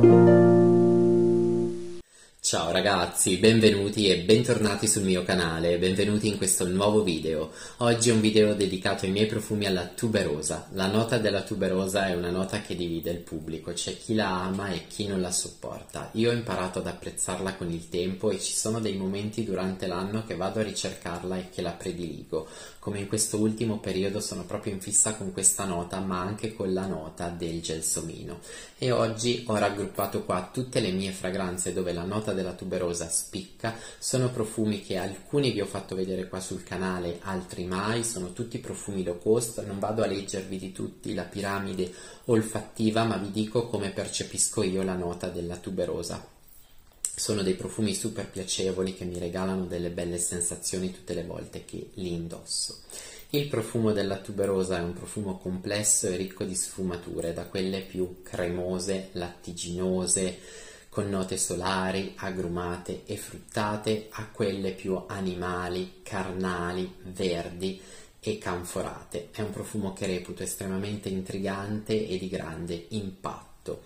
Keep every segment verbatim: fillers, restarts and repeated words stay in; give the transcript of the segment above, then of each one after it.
Ciao ragazzi, benvenuti e bentornati sul mio canale, benvenuti in questo nuovo video. Oggi è un video dedicato ai miei profumi alla tuberosa. La nota della tuberosa è una nota che divide il pubblico, c'è chi la ama e chi non la sopporta. Io ho imparato ad apprezzarla con il tempo e ci sono dei momenti durante l'anno che vado a ricercarla e che la prediligo, come in questo ultimo periodo sono proprio in fissa con questa nota, ma anche con la nota del gelsomino. E oggi ho raggruppato qua tutte le mie fragranze dove la nota della tuberosa spicca. Sono profumi che alcuni vi ho fatto vedere qua sul canale, altri mai, sono tutti profumi low cost, non vado a leggervi di tutti la piramide olfattiva, ma vi dico come percepisco io la nota della tuberosa. Sono dei profumi super piacevoli che mi regalano delle belle sensazioni tutte le volte che li indosso. Il profumo della tuberosa è un profumo complesso e ricco di sfumature, da quelle più cremose, lattiginose, con note solari, agrumate e fruttate, a quelle più animali, carnali, verdi e canforate. È un profumo che reputo estremamente intrigante e di grande impatto.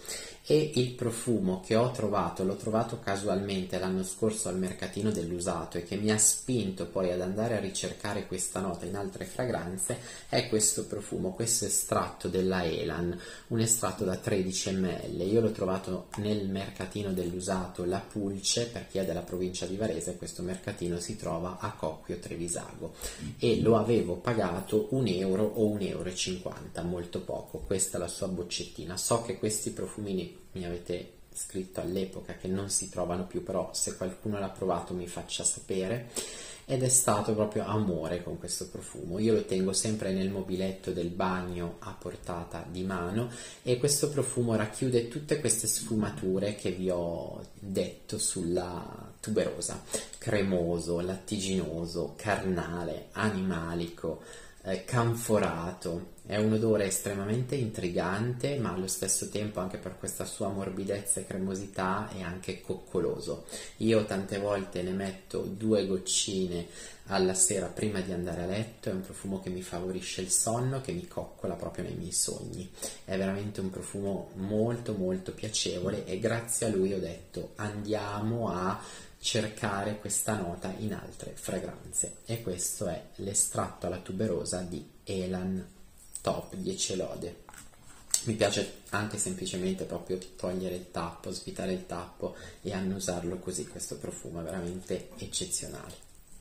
E il profumo che ho trovato, l'ho trovato casualmente l'anno scorso al mercatino dell'usato e che mi ha spinto poi ad andare a ricercare questa nota in altre fragranze, è questo profumo, questo estratto della Elan, un estratto da tredici millilitri. Io l'ho trovato nel mercatino dell'usato La Pulce, per chi è della provincia di Varese. Questo mercatino si trova a Cocchio Trevisago e lo avevo pagato un euro o un euro e cinquanta, molto poco. Questa è la sua boccettina. So che questi profumini mi avete scritto all'epoca che non si trovano più, però se qualcuno l'ha provato mi faccia sapere. Ed è stato proprio amore con questo profumo. Io lo tengo sempre nel mobiletto del bagno a portata di mano e questo profumo racchiude tutte queste sfumature che vi ho detto sulla tuberosa: cremoso, lattiginoso, carnale, animalico, eh, canforato. È un odore estremamente intrigante, ma allo stesso tempo, anche per questa sua morbidezza e cremosità, è anche coccoloso. Io tante volte ne metto due goccine alla sera prima di andare a letto. È un profumo che mi favorisce il sonno, che mi coccola proprio nei miei sogni. È veramente un profumo molto molto piacevole e grazie a lui ho detto andiamo a cercare questa nota in altre fragranze, e questo è l'estratto alla tuberosa di Elan Top dieci lode. Mi piace anche semplicemente proprio togliere il tappo, svitare il tappo e annusarlo così. Questo profumo è veramente eccezionale.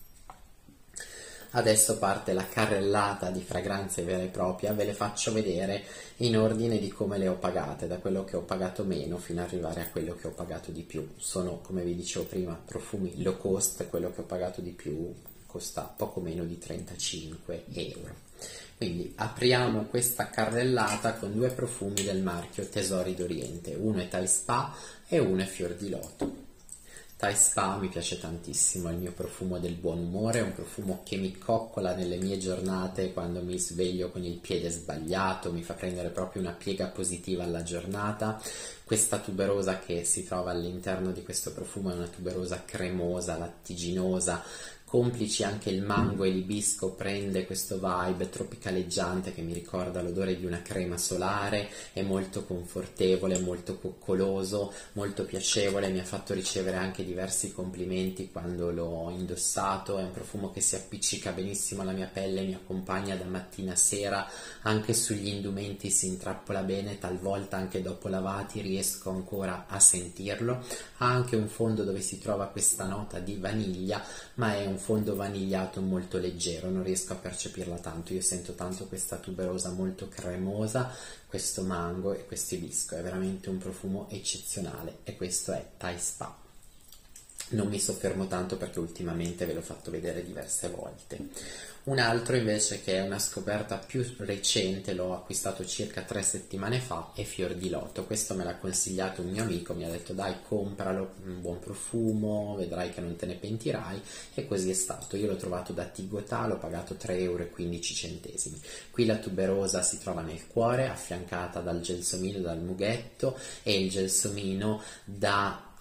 Adesso parte la carrellata di fragranze vera e propria, ve le faccio vedere in ordine di come le ho pagate, da quello che ho pagato meno fino ad arrivare a quello che ho pagato di più. Sono, come vi dicevo prima, profumi low cost, quello che ho pagato di più costa poco meno di trentacinque euro. Quindi apriamo questa carrellata con due profumi del marchio Tesori d'Oriente, uno è Thai Spa e uno è Fior di Loto. Thai Spa mi piace tantissimo, è il mio profumo del buon umore, è un profumo che mi coccola nelle mie giornate quando mi sveglio con il piede sbagliato, mi fa prendere proprio una piega positiva alla giornata. Questa tuberosa che si trova all'interno di questo profumo è una tuberosa cremosa, lattiginosa, complici anche il mango e l'ibisco, prende questo vibe tropicaleggiante che mi ricorda l'odore di una crema solare, è molto confortevole, molto coccoloso, molto piacevole. Mi ha fatto ricevere anche diversi complimenti quando l'ho indossato. È un profumo che si appiccica benissimo alla mia pelle, mi accompagna da mattina a sera, anche sugli indumenti si intrappola bene, talvolta anche dopo lavati riesco ancora a sentirlo. Ha anche un fondo dove si trova questa nota di vaniglia, ma è un fondo vanigliato molto leggero, non riesco a percepirla tanto. Io sento tanto questa tuberosa molto cremosa, questo mango e questo ibisco. È veramente un profumo eccezionale e questo è Thai Spa. Non mi soffermo tanto perché ultimamente ve l'ho fatto vedere diverse volte. Un altro invece che è una scoperta più recente, l'ho acquistato circa tre settimane fa, è Fior di Loto. Questo me l'ha consigliato un mio amico, mi ha detto dai compralo, un buon profumo, vedrai che non te ne pentirai, e così è stato. Io l'ho trovato da Tigotà, l'ho pagato tre euro e quindici centesimi. Qui la tuberosa si trova nel cuore, affiancata dal gelsomino, dal mughetto, e il gelsomino da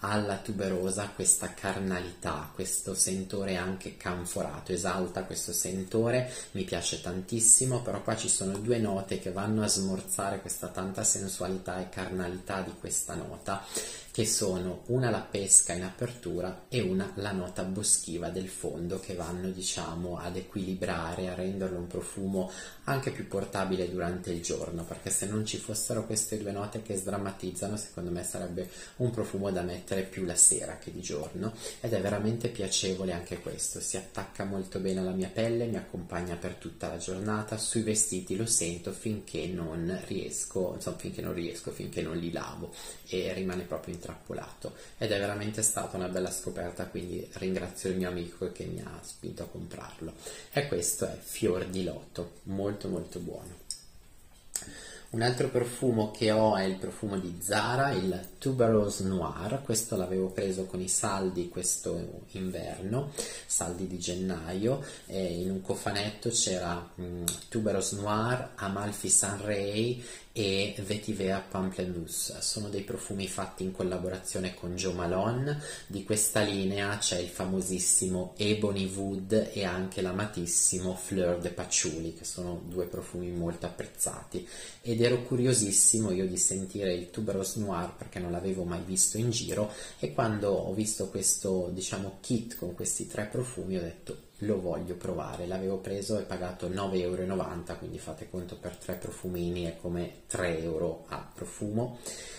alla tuberosa questa carnalità, questo sentore anche canforato, esalta questo sentore, mi piace tantissimo, però qua ci sono due note che vanno a smorzare questa tanta sensualità e carnalità di questa nota, che sono una la pesca in apertura e una la nota boschiva del fondo, che vanno, diciamo, ad equilibrare, a renderlo un profumo anche più portabile durante il giorno, perché se non ci fossero queste due note che sdrammatizzano, secondo me sarebbe un profumo da mettere più la sera che di giorno, ed è veramente piacevole anche questo, si attacca molto bene alla mia pelle, mi accompagna per tutta la giornata, sui vestiti lo sento finché non riesco, insomma finché non riesco, finché non li lavo, e rimane proprio intrappolato, ed è veramente stata una bella scoperta, quindi ringrazio il mio amico che mi ha spinto a comprarlo. E questo è Fior di Loto, molto molto buono. Un altro profumo che ho è il profumo di Zara, il Tuberose Noir. Questo l'avevo preso con i saldi questo inverno, saldi di gennaio, e in un cofanetto c'era um, Tuberose Noir, Amalfi Sunray e Vetiver Pamplemousse. Sono dei profumi fatti in collaborazione con Jo Malone. Di questa linea c'è il famosissimo Ebony Wood e anche l'amatissimo Fleur de Patchouli, che sono due profumi molto apprezzati, ed ero curiosissimo io di sentire il Tuberose Noir perché non l'avevo mai visto in giro, e quando ho visto questo, diciamo, kit con questi tre profumi ho detto lo voglio provare. L'avevo preso e pagato nove e novanta euro, quindi fate conto, per tre profumini è come tre euro a profumo,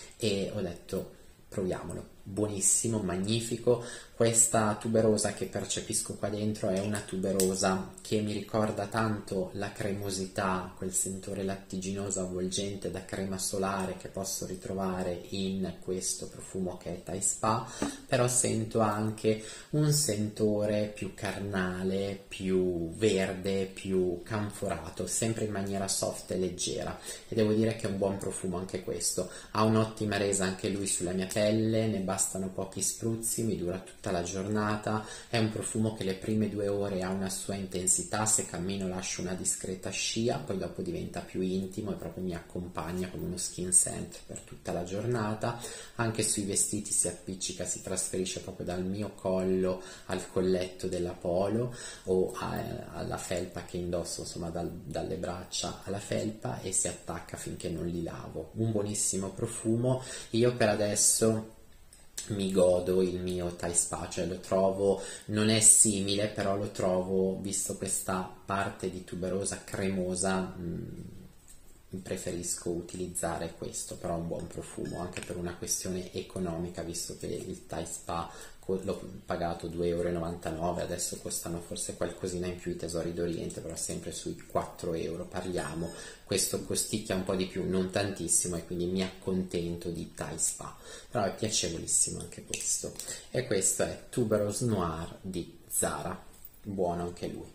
e ho detto proviamolo, buonissimo, magnifico. Questa tuberosa che percepisco qua dentro è una tuberosa che mi ricorda tanto la cremosità, quel sentore lattiginoso avvolgente da crema solare che posso ritrovare in questo profumo che è Thai Spa, però sento anche un sentore più carnale, più verde, più canforato, sempre in maniera soft e leggera, e devo dire che è un buon profumo anche questo. Ha un'ottima resa anche lui sulla mia pelle, ne bastano pochi spruzzi, mi dura tutta la giornata, è un profumo che le prime due ore ha una sua intensità, se cammino lascio una discreta scia, poi dopo diventa più intimo e proprio mi accompagna come uno skin scent per tutta la giornata. Anche sui vestiti si appiccica, si trasferisce proprio dal mio collo al colletto della polo o a, alla felpa che indosso, insomma dal, dalle braccia alla felpa, e si attacca finché non li lavo. Un buonissimo profumo. Io per adesso mi godo il mio Thai Spa, cioè lo trovo, non è simile, però lo trovo, visto questa parte di tuberosa cremosa, mh, preferisco utilizzare questo, però è un buon profumo anche per una questione economica, visto che il Thai Spa l'ho pagato due e novantanove euro, adesso costano forse qualcosina in più i tesori d'Oriente, però sempre sui quattro euro parliamo. Questo costicchia un po' di più, non tantissimo, e quindi mi accontento di Thai Spa, però è piacevolissimo anche questo. E questo è Tuberose Noir di Zara, buono anche lui.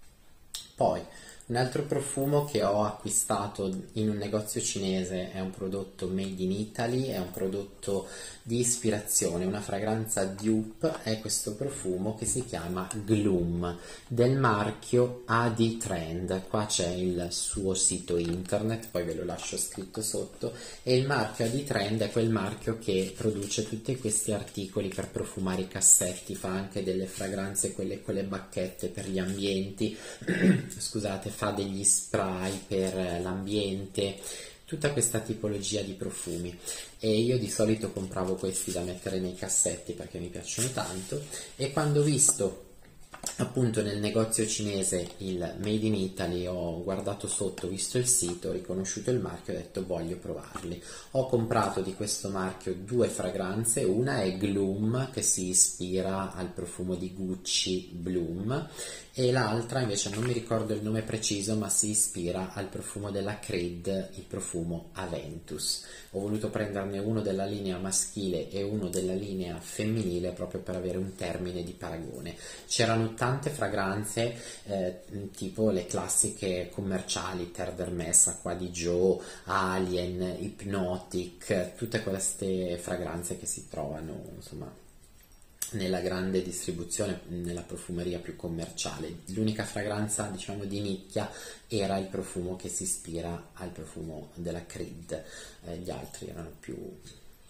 Poi un altro profumo che ho acquistato in un negozio cinese è un prodotto made in Italy, è un prodotto di ispirazione, una fragranza dupe, è questo profumo che si chiama Gloom del marchio A D Trend. Qua c'è il suo sito internet, poi ve lo lascio scritto sotto, e il marchio A D Trend è quel marchio che produce tutti questi articoli per profumare i cassetti, fa anche delle fragranze, quelle con le bacchette per gli ambienti scusate, fa degli spray per l'ambiente, tutta questa tipologia di profumi, e io di solito compravo questi da mettere nei cassetti perché mi piacciono tanto, e quando ho visto appunto nel negozio cinese il Made in Italy, ho guardato sotto, ho visto il sito, ho riconosciuto il marchio, ho detto voglio provarli. Ho comprato di questo marchio due fragranze, una è Gloom che si ispira al profumo di Gucci Bloom, e l'altra invece non mi ricordo il nome preciso, ma si ispira al profumo della Creed, il profumo Aventus. Ho voluto prenderne uno della linea maschile e uno della linea femminile proprio per avere un termine di paragone. C'erano tante fragranze eh, tipo le classiche commerciali, Terre d'Hermès, Acqua di Joe, Alien, Hypnotic, tutte queste fragranze che si trovano insomma nella grande distribuzione, nella profumeria più commerciale. L'unica fragranza, diciamo, di nicchia era il profumo che si ispira al profumo della Creed, eh, gli altri erano più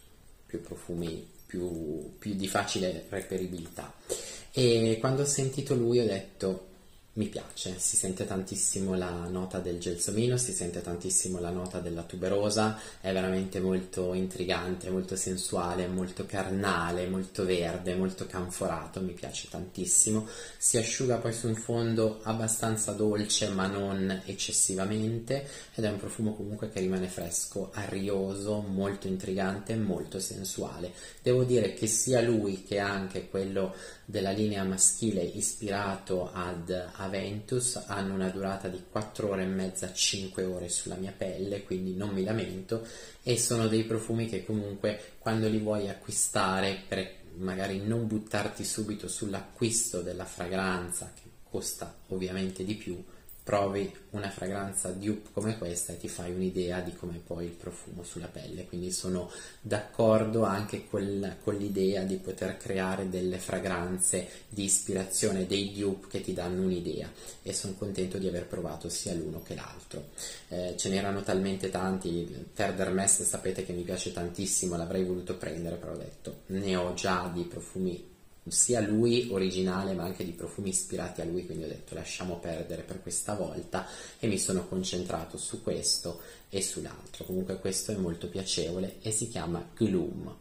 più profumi più, più di facile reperibilità. E quando ho sentito lui ho detto mi piace, si sente tantissimo la nota del gelsomino, si sente tantissimo la nota della tuberosa, è veramente molto intrigante, molto sensuale, molto carnale, molto verde, molto canforato, mi piace tantissimo. Si asciuga poi su un fondo abbastanza dolce ma non eccessivamente, ed è un profumo comunque che rimane fresco, arioso, molto intrigante, molto sensuale. Devo dire che sia lui che anche quello della linea maschile ispirato ad Aventus hanno una durata di quattro ore e mezza, cinque ore sulla mia pelle, quindi non mi lamento, e sono dei profumi che comunque quando li vuoi acquistare, per magari non buttarti subito sull'acquisto della fragranza che costa ovviamente di più, provi una fragranza dupe come questa e ti fai un'idea di come poi il profumo sulla pelle. Quindi sono d'accordo anche con, con l'idea di poter creare delle fragranze di ispirazione, dei dupe che ti danno un'idea, e sono contento di aver provato sia l'uno che l'altro. Eh, ce n'erano talmente tanti, per Hermès sapete che mi piace tantissimo, l'avrei voluto prendere, però ho detto ne ho già di profumi sia lui originale ma anche di profumi ispirati a lui, quindi ho detto lasciamo perdere per questa volta e mi sono concentrato su questo e sull'altro. Comunque questo è molto piacevole e si chiama Gloom,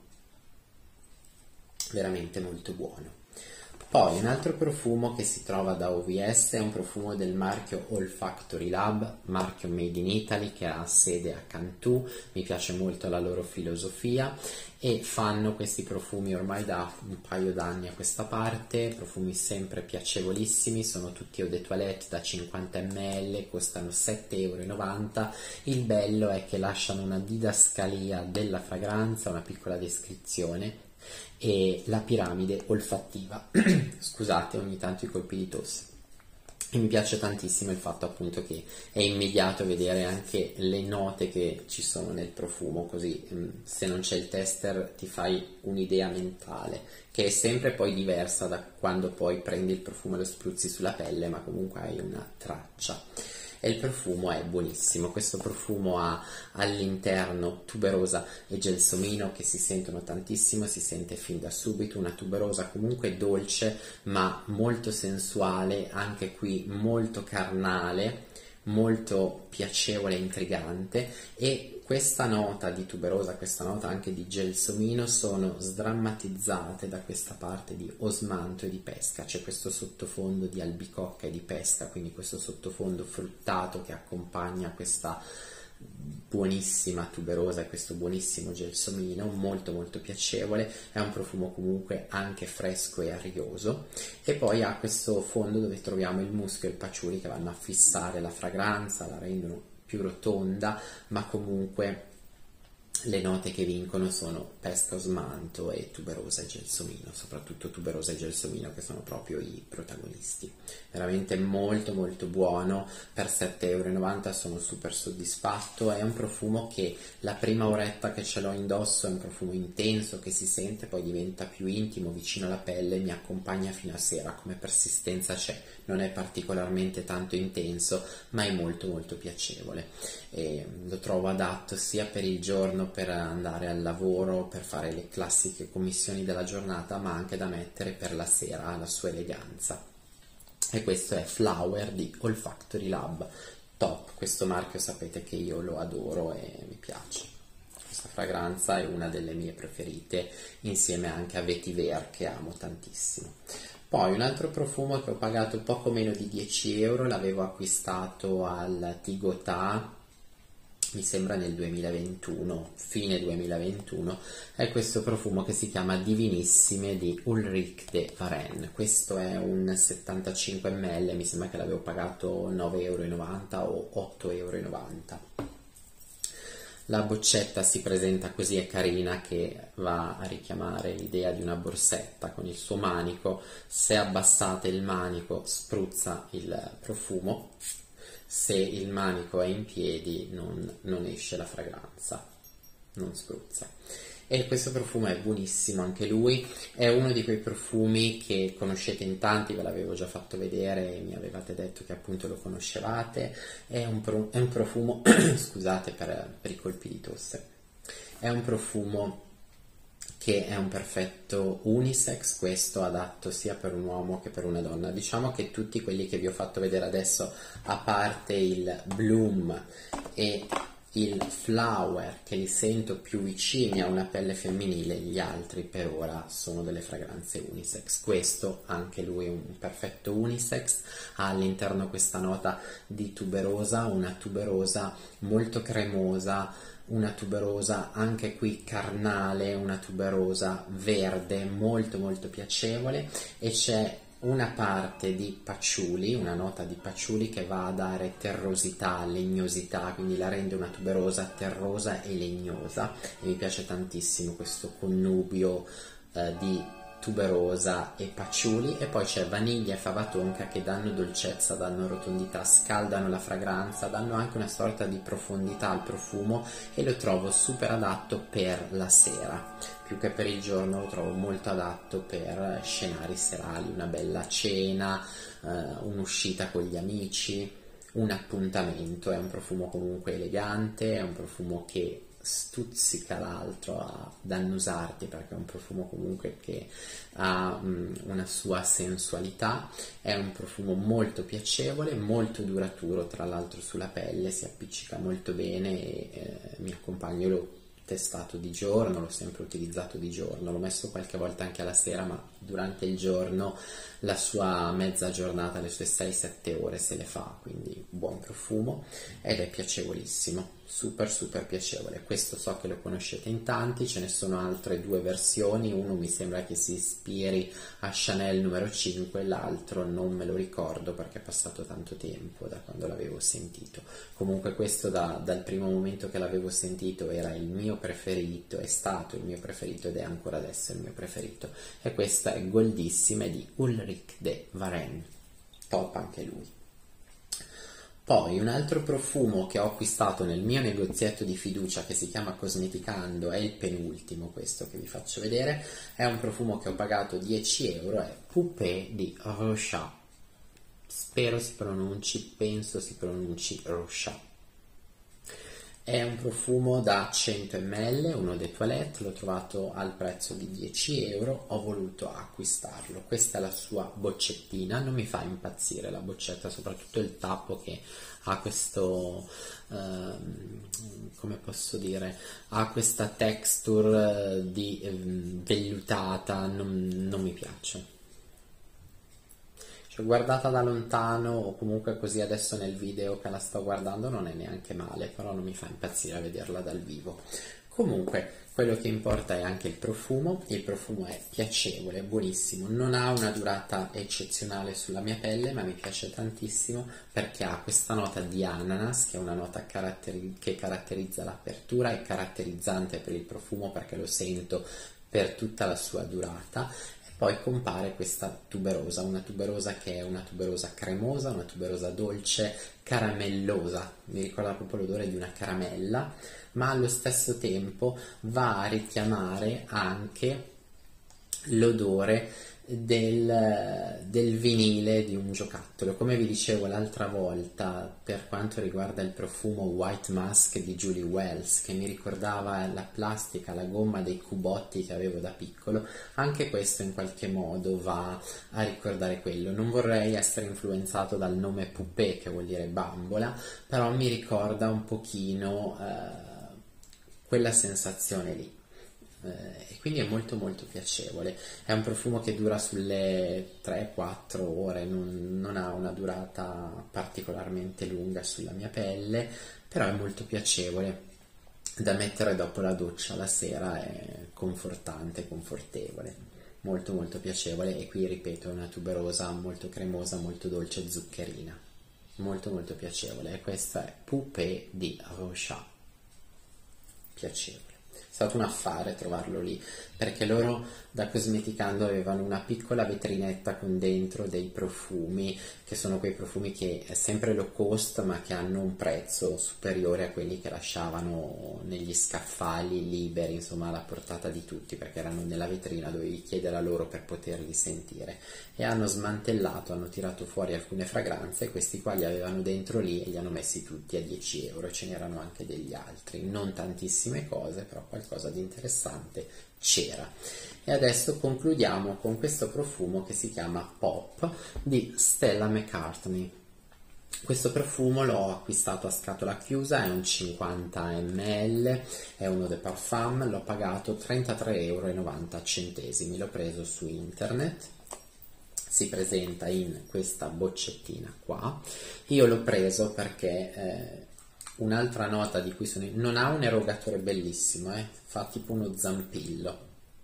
veramente molto buono. Poi un altro profumo che si trova da O V S è un profumo del marchio Olfactory Lab, marchio made in Italy che ha sede a Cantu. Mi piace molto la loro filosofia e fanno questi profumi ormai da un paio d'anni a questa parte, profumi sempre piacevolissimi, sono tutti eau de toilette da cinquanta millilitri, costano sette e novanta euro. Il bello è che lasciano una didascalia della fragranza, una piccola descrizione e la piramide olfattiva. Scusate ogni tanto i colpi di tosse. E mi piace tantissimo il fatto appunto che è immediato vedere anche le note che ci sono nel profumo, così se non c'è il tester ti fai un'idea mentale che è sempre poi diversa da quando poi prendi il profumo e lo spruzzi sulla pelle, ma comunque hai una traccia. E il profumo è buonissimo. Questo profumo ha all'interno tuberosa e gelsomino che si sentono tantissimo, si sente fin da subito una tuberosa comunque dolce ma molto sensuale, anche qui molto carnale, molto piacevole e intrigante, e questa nota di tuberosa, questa nota anche di gelsomino sono sdrammatizzate da questa parte di osmanto e di pesca. C'è questo sottofondo di albicocca e di pesca, quindi questo sottofondo fruttato che accompagna questa buonissima tuberosa e questo buonissimo gelsomino, molto molto piacevole. È un profumo comunque anche fresco e arioso, e poi ha questo fondo dove troviamo il muschio e il patchouli che vanno a fissare la fragranza, la rendono più rotonda, ma comunque le note che vincono sono pesca, osmanto e tuberosa e gelsomino, soprattutto tuberosa e gelsomino che sono proprio i protagonisti. Veramente molto molto buono, per sette e novanta euro sono super soddisfatto. È un profumo che la prima oretta che ce l'ho indosso è un profumo intenso che si sente, poi diventa più intimo, vicino alla pelle, mi accompagna fino a sera, come persistenza c'è, non è particolarmente tanto intenso ma è molto molto piacevole, e lo trovo adatto sia per il giorno per andare al lavoro, per fare le classiche commissioni della giornata, ma anche da mettere per la sera, la sua eleganza. E questo è Flower di Olfactory Lab, top. Questo marchio sapete che io lo adoro e mi piace. Questa fragranza è una delle mie preferite, insieme anche a Vetiver che amo tantissimo. Poi un altro profumo che ho pagato poco meno di dieci euro, l'avevo acquistato al Tigotà, mi sembra nel duemilaventuno, fine duemilaventuno, è questo profumo che si chiama Divinissime di Ulrich de Varenne. Questo è un settantacinque millilitri, mi sembra che l'avevo pagato nove e novanta euro o otto e novanta euro. La boccetta si presenta così, è carina, che va a richiamare l'idea di una borsetta con il suo manico. Se abbassate il manico spruzza il profumo, se il manico è in piedi non, non esce la fragranza, non spruzza. E questo profumo è buonissimo anche lui, è uno di quei profumi che conoscete in tanti, ve l'avevo già fatto vedere e mi avevate detto che appunto lo conoscevate. È un, pro, è un profumo, scusate per, per i colpi di tosse, è un profumo che è un perfetto unisex, questo adatto sia per un uomo che per una donna. Diciamo che tutti quelli che vi ho fatto vedere adesso, a parte il Bloom e il Flower, che li sento più vicini a una pelle femminile, gli altri per ora sono delle fragranze unisex. Questo anche lui è un perfetto unisex, ha all'interno questa nota di tuberosa, una tuberosa molto cremosa, una tuberosa anche qui carnale, una tuberosa verde molto molto piacevole, e c'è una parte di patchouli, una nota di patchouli che va a dare terrosità, legnosità, quindi la rende una tuberosa terrosa e legnosa, e mi piace tantissimo questo connubio eh, di tuberosa e patchouli. E poi c'è vaniglia e fava tonka che danno dolcezza, danno rotondità, scaldano la fragranza, danno anche una sorta di profondità al profumo, e lo trovo super adatto per la sera, più che per il giorno lo trovo molto adatto per scenari serali, una bella cena, eh, un'uscita con gli amici, un appuntamento. È un profumo comunque elegante, è un profumo che stuzzica l'altro ad annusarti, perché è un profumo comunque che ha um, una sua sensualità, è un profumo molto piacevole, molto duraturo tra l'altro sulla pelle, si appiccica molto bene e eh, mi accompagna. Io l'ho testato di giorno, l'ho sempre utilizzato di giorno, l'ho messo qualche volta anche alla sera, ma durante il giorno la sua mezza giornata, le sue sei sette ore se le fa, quindi buon profumo ed è piacevolissimo, super super piacevole. Questo so che lo conoscete in tanti, ce ne sono altre due versioni, uno mi sembra che si ispiri a Chanel numero cinque, l'altro non me lo ricordo perché è passato tanto tempo da quando l'avevo sentito. Comunque questo da, dal primo momento che l'avevo sentito era il mio preferito, è stato il mio preferito ed è ancora adesso il mio preferito, e questa è Goldissima di Ulrich de Varenne, top anche lui. Poi un altro profumo che ho acquistato nel mio negozietto di fiducia, che si chiama Cosmeticando, è il penultimo, questo che vi faccio vedere, è un profumo che ho pagato dieci euro, è Poupée di Rochat, spero si pronunci, penso si pronunci Rochat. È un profumo da cento millilitri, uno de toilette, l'ho trovato al prezzo di dieci euro, ho voluto acquistarlo. Questa è la sua boccettina, non mi fa impazzire la boccetta, soprattutto il tappo che ha questo, ehm, come posso dire, ha questa texture di ehm, vellutata, non, non mi piace. Cioè, guardata da lontano o comunque così adesso nel video che la sto guardando non è neanche male, però non mi fa impazzire a vederla dal vivo. Comunque quello che importa è anche il profumo. Il profumo è piacevole, buonissimo, non ha una durata eccezionale sulla mia pelle, ma mi piace tantissimo perché ha questa nota di ananas, che è una nota caratteri- che caratterizza l'apertura, è caratterizzante per il profumo perché lo sento per tutta la sua durata. Poi compare questa tuberosa, una tuberosa che è una tuberosa cremosa, una tuberosa dolce, caramellosa, mi ricorda proprio l'odore di una caramella, ma allo stesso tempo va a richiamare anche l'odore del, del vinile di un giocattolo. Come vi dicevo l'altra volta, per quanto riguarda il profumo White Musk di Julie Wells, che mi ricordava la plastica, la gomma dei cubotti che avevo da piccolo, anche questo in qualche modo va a ricordare quello. Non vorrei essere influenzato dal nome Poupée, che vuol dire bambola, però mi ricorda un pochino eh, quella sensazione lì. E quindi è molto molto piacevole. È un profumo che dura sulle tre quattro ore, non, non ha una durata particolarmente lunga sulla mia pelle, però è molto piacevole da mettere dopo la doccia la sera, è confortante, confortevole, molto molto piacevole. E qui ripeto, è una tuberosa molto cremosa, molto dolce, zuccherina, molto molto piacevole. E questa è Poupée di Rochat, piacevole. È stato un affare trovarlo lì, perché loro da Cosmeticando avevano una piccola vetrinetta con dentro dei profumi, che sono quei profumi che è sempre low cost ma che hanno un prezzo superiore a quelli che lasciavano negli scaffali liberi, insomma alla portata di tutti, perché erano nella vetrina, dovevi chiedere a loro per poterli sentire. E hanno smantellato, hanno tirato fuori alcune fragranze, e questi qua li avevano dentro lì e li hanno messi tutti a dieci euro. Ce n'erano anche degli altri, non tantissime cose, però qualche qualcosa di interessante c'era. E adesso concludiamo con questo profumo che si chiama Pop di Stella McCartney. Questo profumo l'ho acquistato a scatola chiusa, è un cinquanta millilitri, è uno de parfum, l'ho pagato trentatré e novanta centesimi, l'ho preso su internet, si presenta in questa boccettina qua. Io l'ho preso perché eh, un'altra nota di cui sono... non ha un erogatore bellissimo, eh? Fa tipo uno zampillo.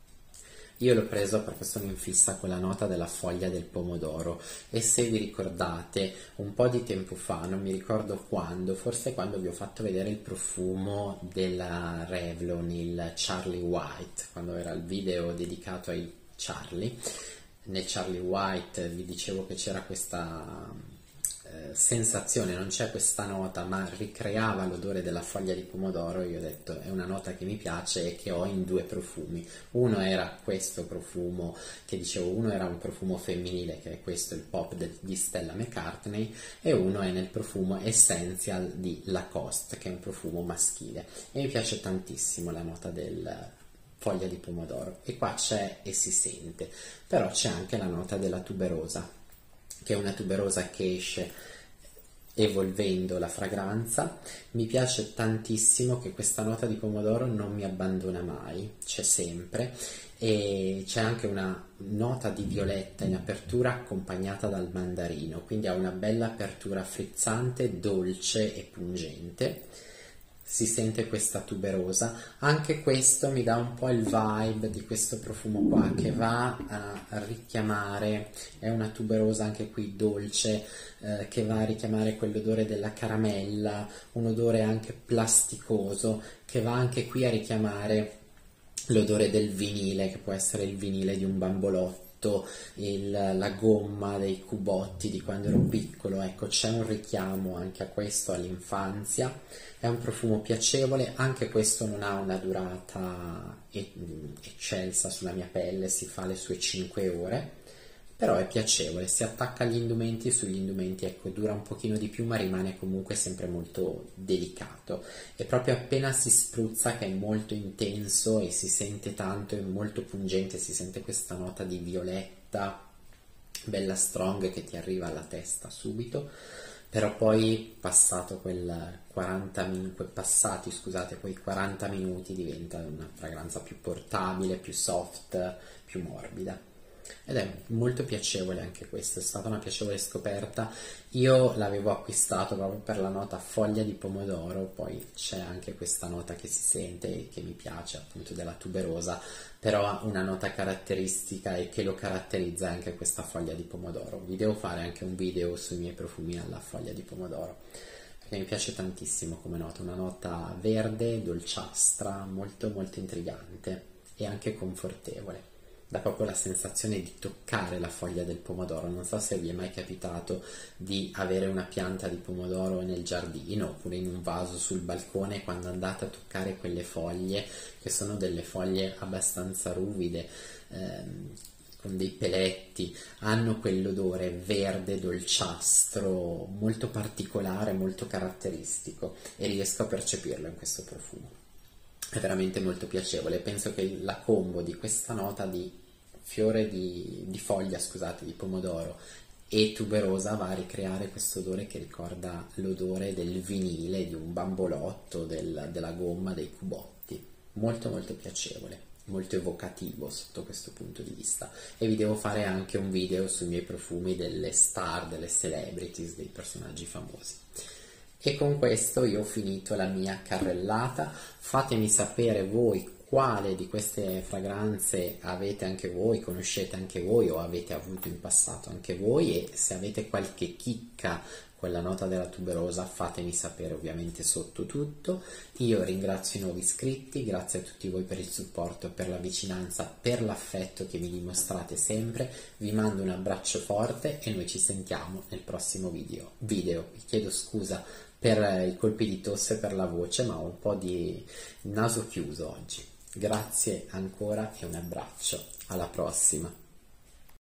Io l'ho preso perché sono in fissa con la nota della foglia del pomodoro e se vi ricordate un po' di tempo fa, non mi ricordo quando, forse quando vi ho fatto vedere il profumo della Revlon, il Charlie White, quando era il video dedicato ai Charlie, nel Charlie White vi dicevo che c'era questa eh, sensazione, non c'è questa nota ma ricreava l'odore della foglia di pomodoro. Io ho detto è una nota che mi piace e che ho in due profumi. Uno era questo profumo che dicevo, uno era un profumo femminile che è questo, il Pop de, di Stella McCartney, e uno è nel profumo Essential di Lacoste che è un profumo maschile e mi piace tantissimo la nota del foglia di pomodoro e qua c'è e si sente, però c'è anche la nota della tuberosa che è una tuberosa che esce evolvendo la fragranza. Mi piace tantissimo che questa nota di pomodoro non mi abbandona mai, c'è sempre, e c'è anche una nota di violetta in apertura accompagnata dal mandarino, quindi ha una bella apertura frizzante, dolce e pungente. Si sente questa tuberosa, anche questo mi dà un po' il vibe di questo profumo qua che va a richiamare, è una tuberosa anche qui dolce, eh, che va a richiamare quell'odore della caramella, un odore anche plasticoso che va anche qui a richiamare l'odore del vinile, che può essere il vinile di un bambolotto, il, la gomma dei cubotti di quando ero piccolo. Ecco, c'è un richiamo anche a questo, all'infanzia. È un profumo piacevole, anche questo non ha una durata eccelsa sulla mia pelle, si fa le sue cinque ore, però è piacevole, si attacca agli indumenti e sugli indumenti, ecco, dura un pochino di più ma rimane comunque sempre molto delicato, e proprio appena si spruzza che è molto intenso e si sente tanto, è molto pungente, si sente questa nota di violetta bella strong che ti arriva alla testa subito, però poi passato quel quaranta minuti, passati scusate, quei quaranta minuti diventa una fragranza più portabile, più soft, più morbida. Ed è molto piacevole anche questo, è stata una piacevole scoperta. Io l'avevo acquistato proprio per la nota foglia di pomodoro, poi c'è anche questa nota che si sente e che mi piace, appunto della tuberosa, però ha una nota caratteristica e che lo caratterizza anche questa foglia di pomodoro. Vi devo fare anche un video sui miei profumi alla foglia di pomodoro, perché mi piace tantissimo come nota, una nota verde, dolciastra, molto molto intrigante e anche confortevole. Dà proprio la sensazione di toccare la foglia del pomodoro. Non so se vi è mai capitato di avere una pianta di pomodoro nel giardino oppure in un vaso sul balcone, quando andate a toccare quelle foglie, che sono delle foglie abbastanza ruvide, ehm, con dei peletti, hanno quell'odore verde dolciastro molto particolare, molto caratteristico, e riesco a percepirlo in questo profumo. È veramente molto piacevole. Penso che la combo di questa nota di fiore di, di foglia, scusate, di pomodoro e tuberosa va a ricreare questo odore che ricorda l'odore del vinile, di un bambolotto, del, della gomma, dei cubotti. Molto molto piacevole, molto evocativo sotto questo punto di vista. E vi devo fare anche un video sui miei profumi delle star, delle celebrities, dei personaggi famosi. E con questo io ho finito la mia carrellata. Fatemi sapere voi quale di queste fragranze avete anche voi, conoscete anche voi o avete avuto in passato anche voi, e se avete qualche chicca con la nota della tuberosa fatemi sapere ovviamente sotto tutto. Io ringrazio i nuovi iscritti, grazie a tutti voi per il supporto, per la vicinanza, per l'affetto che mi dimostrate sempre. Vi mando un abbraccio forte e noi ci sentiamo nel prossimo video. video. Vi chiedo scusa per i colpi di tosse, per la voce, ma ho un po' di naso chiuso oggi. Grazie ancora e un abbraccio, alla prossima.